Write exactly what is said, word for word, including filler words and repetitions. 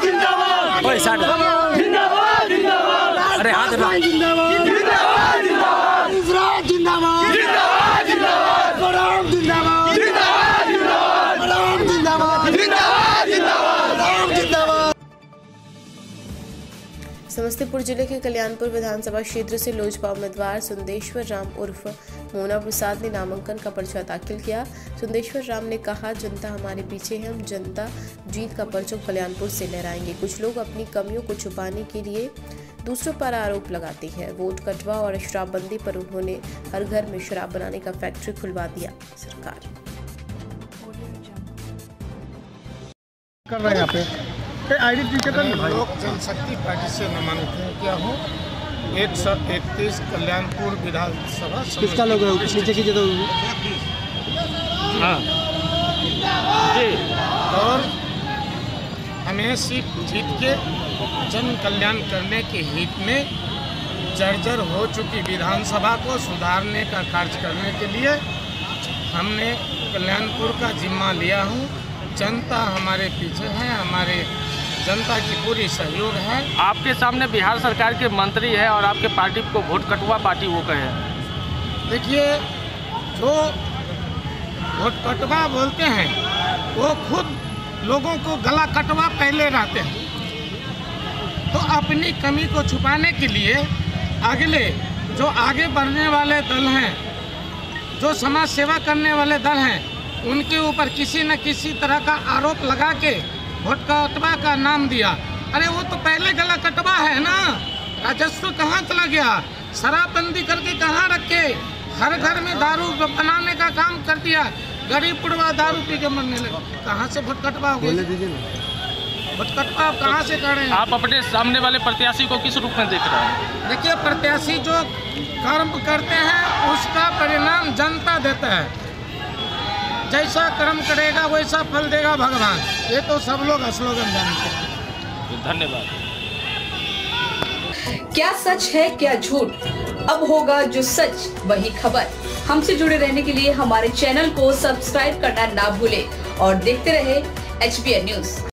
ओए साठ जिंदाबाद जिंदाबाद अरे हाथ रख जिंदाबाद जिंदाबाद जिंदाबाद गुजरात जिंदाबाद जिंदाबाद जिंदाबाद बराम जिंदाबाद जिंदाबाद जिंदाबाद बराम जिंदाबाद जिंदाबाद जिंदाबाद बराम जिंदाबाद। समस्तीपुर जिले के कल्याणपुर विधानसभा क्षेत्र से लोजपा उम्मीदवार सुंदेश्वर राम उर्फ मोना प्रसाद ने नामांकन का पर्चा दाखिल किया। सुंदेश्वर राम ने कहा, जनता हमारे पीछे है, हम जनता जीत का परचम कल्याणपुर से लहराएंगे। कुछ लोग अपनी कमियों को छुपाने के लिए दूसरों पर आरोप लगाते हैं। वोट कटवा और शराबबंदी पर उन्होंने हर घर में शराब बनाने का फैक्ट्री खुलवा दिया। सरकार कर रहे हैं यहाँ पे लोक जनशक्ति पार्टी से नामांकन किया हूँ। एक सौ इकतीस कल्याणपुर विधानसभा किसका लोग नीचे कीजिए तो हाँ जी। और हमें सीट जीत के जन कल्याण करने के हित में जर्जर हो चुकी विधानसभा को सुधारने का कार्य करने के लिए हमने कल्याणपुर का जिम्मा लिया हूँ। जनता हमारे पीछे है, हमारे जनता की पूरी सहयोग है। आपके सामने बिहार सरकार के मंत्री है और आपके पार्टी को वोट कटवा पार्टी वो कहे। देखिए, जो वोट कटवा बोलते हैं वो खुद लोगों को गला कटवा पहले रहते हैं। तो अपनी कमी को छुपाने के लिए अगले जो आगे बढ़ने वाले दल हैं, जो समाज सेवा करने वाले दल हैं, उनके ऊपर किसी न किसी तरह का आरोप लगा के वोट कटवा का नाम दिया। अरे वो तो पहले गला कटवा है ना। राजस्व कहाँ चला गया? शराबबंदी करके कहाँ रखे? हर घर में दारू बनाने का काम कर दिया। गरीब बुढ़वा दारू पी के मरने लगे। कहाँ से वोट कटवा हो गया? वोट कटवा कहाँ से कर रहे हैं? आप अपने सामने वाले प्रत्याशी को किस रूप में देख रहे हैं? देखिए, प्रत्याशी जो कर्म करते हैं उसका परिणाम जनता देता है। जैसा कर्म करेगा वैसा फल देगा भगवान। ये तो सब लोग स्लोगन जानते हैं। धन्यवाद। क्या सच है क्या झूठ, अब होगा जो सच वही खबर। हमसे जुड़े रहने के लिए हमारे चैनल को सब्सक्राइब करना ना भूलें और देखते रहे एच बी एन न्यूज।